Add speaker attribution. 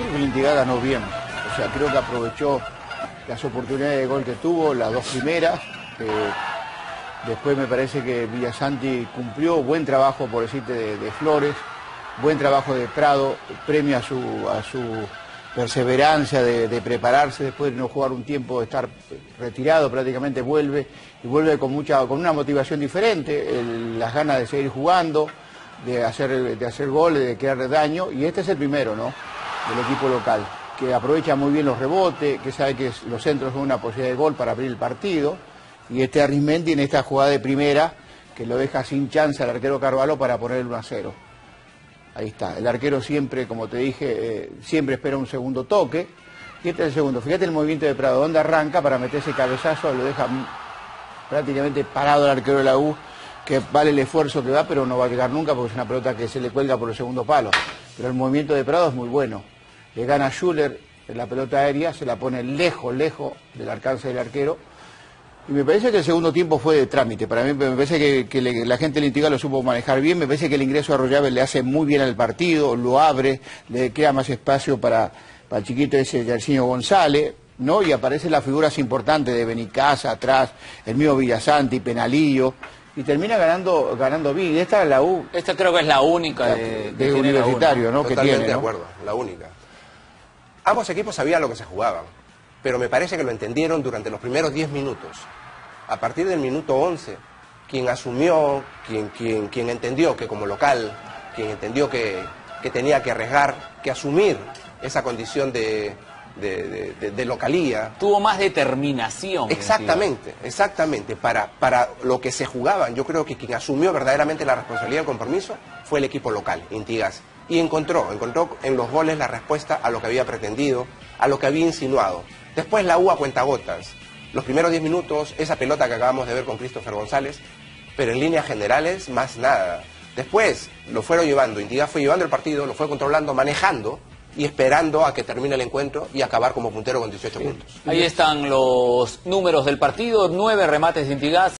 Speaker 1: creo que el Intigá ganó bien, o sea, creo que aprovechó las oportunidades de gol que tuvo, las dos primeras. Después me parece que Villasanti cumplió, buen trabajo, por decirte, de Flores, buen trabajo de Prado, premio a su perseverancia de prepararse después de no jugar un tiempo, de estar retirado, prácticamente vuelve, y vuelve con una motivación diferente, las ganas de seguir jugando, de hacer goles, de crear daño, y este es el primero, ¿no?, del equipo local, que aprovecha muy bien los rebotes, que sabe que los centros son una posibilidad de gol para abrir el partido, y este Arizmendi en esta jugada de primera, que lo deja sin chance al arquero Carvalho para poner el 1-0. Ahí está, el arquero siempre, como te dije, siempre espera un segundo toque, y este es el segundo. Fíjate el movimiento de Prado, donde arranca para meter ese cabezazo, lo deja prácticamente parado el arquero de la U, que vale el esfuerzo que va, pero no va a llegar nunca porque es una pelota que se le cuelga por el segundo palo. Pero el movimiento de Prado es muy bueno. Le gana a Schuller en la pelota aérea, se la pone lejos del alcance del arquero. Y me parece que el segundo tiempo fue de trámite. Para mí me parece que la gente del Intigá lo supo manejar bien. Me parece que el ingreso a Arroyave le hace muy bien al partido, lo abre, le crea más espacio para el chiquito ese Yersinio González, ¿no? Y aparecen las figuras importantes de Benicasa atrás, el mismo Villasanti, Penalillo, y termina ganando bien. Esta es la U.
Speaker 2: Esta creo que es la única de
Speaker 1: Universitario, ¿no?, que tiene,
Speaker 3: Totalmente de
Speaker 1: ¿no?
Speaker 3: acuerdo, la única. Ambos equipos sabían lo que se jugaban, pero me parece que lo entendieron durante los primeros 10 minutos. A partir del minuto 11, quien asumió, quien entendió que como local, quien entendió que tenía que arriesgar, que asumir esa condición de localía.
Speaker 2: Tuvo más determinación.
Speaker 3: Exactamente. Para lo que se jugaban, yo creo que quien asumió verdaderamente la responsabilidad y el compromiso fue el equipo local, Intigás. Y encontró en los goles la respuesta a lo que había pretendido, a lo que había insinuado. Después la U a cuentagotas. Los primeros 10 minutos, esa pelota que acabamos de ver con Christopher González, pero en líneas generales, más nada. Después lo fueron llevando, Intigás fue llevando el partido, lo fue controlando, manejando y esperando a que termine el encuentro y acabar como puntero con 18 puntos.
Speaker 2: Ahí están los números del partido: 9 remates de Intigás,